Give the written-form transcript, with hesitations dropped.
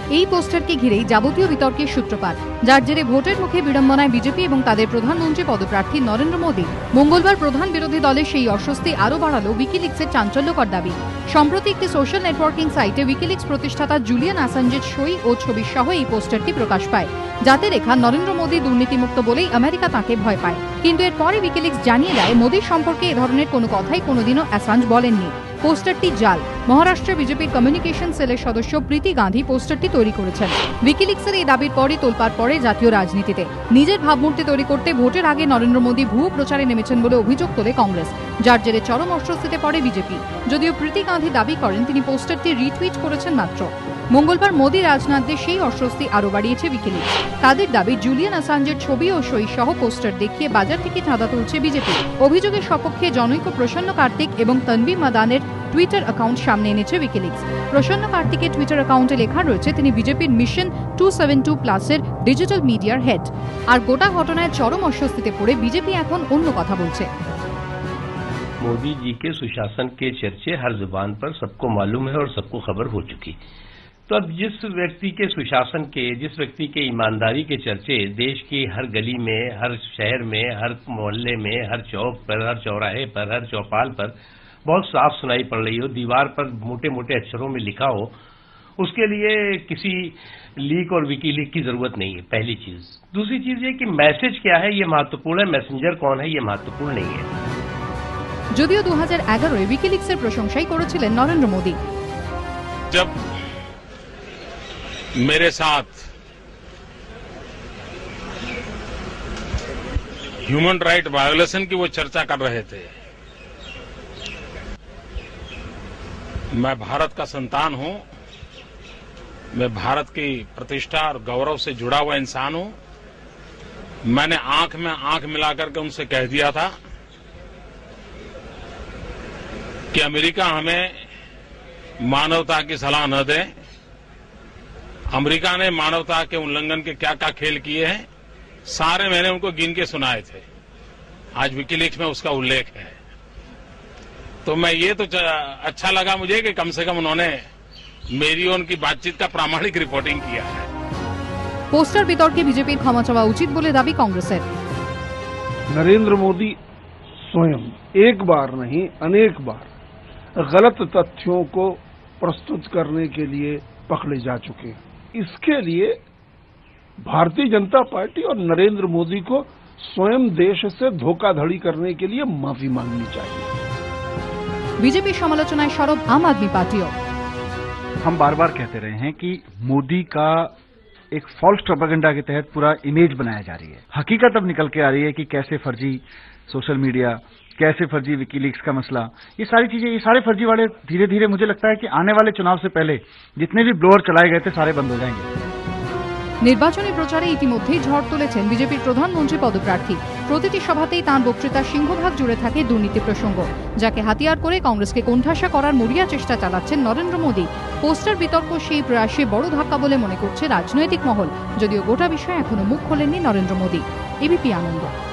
এই পোস্টারকে ঘিরেই যাবতীয় বিতর্কের সূত্রপাত, যার জেরে ভোটের মুখে বিড়ম্বনায় বিজেপি এবং তাদের প্রধানমন্ত্রী পদপ্রার্থী নরেন্দ্র মোদী। মঙ্গলবার প্রধান বিরোধী দলের সেই অস্বস্তি আরও বাড়ালো উইকিলিক্সের চাঞ্চল্যকর দাবি। সম্প্রতি একটি সোশ্যাল নেটওয়ার্কিং সাইটে উইকিলিক্স প্রতিষ্ঠাতা জুলিয়ান অ্যাসাঞ্জের সই ও ছবি সহ এই পোস্টারটি প্রকাশ পায়, যাতে লেখা নরেন্দ্র মোদী দুর্নীতিমুক্ত বলেই আমেরিকা তাঁকে ভয় পায়। কিন্তু এরপরে উইকিলিক্স জানিয়ে দেয় মোদীর সম্পর্কে এ ধরনের কোনো কথাই কোনোদিনও অ্যাসাঞ্জ বলেননি। পোস্টারটি জাল। মহারাষ্ট্র বিজেপির কমিউনিকেশন সেলের সদস্য প্রীতি গান্ধী পোস্টারটি তৈরি করেছেন। উইকিলিক্সের এই দাবির পরই তোলপাড় পড়ে জাতীয় রাজনীতিতে। নিজের ভাবমূর্তি তৈরি করতে ভোটের আগে নরেন্দ্র মোদী ভুয়ো প্রচারে নেমেছেন বলে অভিযোগ তোলে কংগ্রেস, যার জেরে চরম অস্বস্তিতে পড়ে বিজেপি। যদিও প্রীতি গান্ধী দাবি করেন তিনি পোস্টারটি রিটুইট করেছেন মাত্র। মঙ্গলবার মোদী রাজনাথদের সেই অস্বস্তি আরও বাড়িয়েছে উইকিলিক্স। তাদের দাবি জুলিয়ান অ্যাসাঞ্জের ছবি ও সই সহ পোস্টার দেখিয়ে বাজার থেকে চাঁদা তুলছে বিজেপি। অভিযোগের সপক্ষে জনৈক প্রসন্ন কার্তিক এবং তনবীর মাদানের টুইটার অ্যাকাউন্ট সামনে এনেছে উইকিলিক্স। প্রসন্ন কার্তিকের টুইটার অ্যাকাউন্টে লেখা রয়েছে তিনি বিজেপির মিশন 272+ ডিজিটাল মিডিয়ার হেড। আর গোটা ঘটনায় চরম অস্বস্তিতে পড়ে বিজেপি এখন অন্য কথা বলছে। मोदी जी के सुशासन के चर्चे हर जुबान पर सबको मालूम है और सबको खबर हो चुकी। तो अब जिस व्यक्ति के सुशासन के, जिस व्यक्ति के ईमानदारी के चर्चे देश की हर गली में, हर शहर में, हर मोहल्ले में, हर चौक पर, हर चौराहे पर, हर चौपाल पर बहुत साफ सुनाई पड़ रही हो, दीवार पर मोटे मोटे अक्षरों में लिखा हो, उसके लिए किसी लीक और विकी लीक की जरूरत नहीं है, पहली चीज। दूसरी चीज ये कि मैसेज क्या है ये महत्वपूर्ण है, मैसेंजर कौन है ये महत्वपूर्ण नहीं है। যদিও 2011-এ উইকিলিক্সের প্রশংসাই করেছিলেন নরেন্দ্র মোদী। जब मेरे साथ ह्यूमन राइट वायोलेशन की वो चर्चा कर रहे थे, मैं भारत का संतान हूं, मैं भारत की प्रतिष्ठा और गौरव से जुड़ा हुआ इंसान हूं। मैंने आंख में आंख मिलाकर के उनसे कह दिया था कि अमेरिका हमें मानवता की सलाह न दे। अमेरिका ने मानवता के उल्लंघन के क्या क्या खेल किए हैं सारे मैंने उनको गिन के सुनाए थे। आज विकिलीक्स में उसका उल्लेख है। तो मैं ये तो अच्छा लगा मुझे कि कम से कम उन्होंने मेरी और उनकी बातचीत का प्रामाणिक रिपोर्टिंग किया है। पोस्टर বিতর্কে বিজেপির ক্ষমা চাওয়া উচিত বলে দাবি কংগ্রেসের। नरेंद्र मोदी स्वयं एक बार नहीं अनेक बार गलत तथ्यों को प्रस्तुत करने के लिए पकड़े जा चुके हैं। इसके लिए भारतीय जनता पार्टी और नरेंद्र मोदी को स्वयं देश से धोखाधड़ी करने के लिए माफी मांगनी चाहिए। बीजेपी समालोचनाएं सौरभ आम आदमी पार्टियों। हम बार बार कहते रहे हैं कि मोदी का एक फॉल्स प्रोपेगेंडा के तहत पूरा इमेज बनाया जा रही है। हकीकत अब निकल के आ रही है कि कैसे फर्जी सोशल मीडिया, कैसे फर्जी विकीलीक्स का मसला, ये सारी चीजें, ये सारे फर्जी वाले धीरे धीरे मुझे लगता है कि आने वाले चुनाव से पहले जितने भी ब्लोअर चलाए गए थे सारे बंद हो जाएंगे। নির্বাচনী প্রচারে ইতিমধ্যেই ঝড় তুলেছেন বিজেপির প্রধানমন্ত্রী পদপ্রার্থী। প্রতিটি সভাতেই তাঁর বক্তৃতার সিংহভাগ জুড়ে থাকে দুর্নীতি প্রসঙ্গ, যাকে হাতিয়ার করে কংগ্রেসকে কোণঠাসা করার মরিয়া চেষ্টা চালাচ্ছেন নরেন্দ্র মোদী। পোস্টার বিতর্ক সেই প্রয়াসে বড় ধাক্কা বলে মনে করছে রাজনৈতিক মহল, যদিও গোটা বিষয়ে এখনো মুখ খোলেননি নরেন্দ্র মোদী। এবিপি আনন্দ।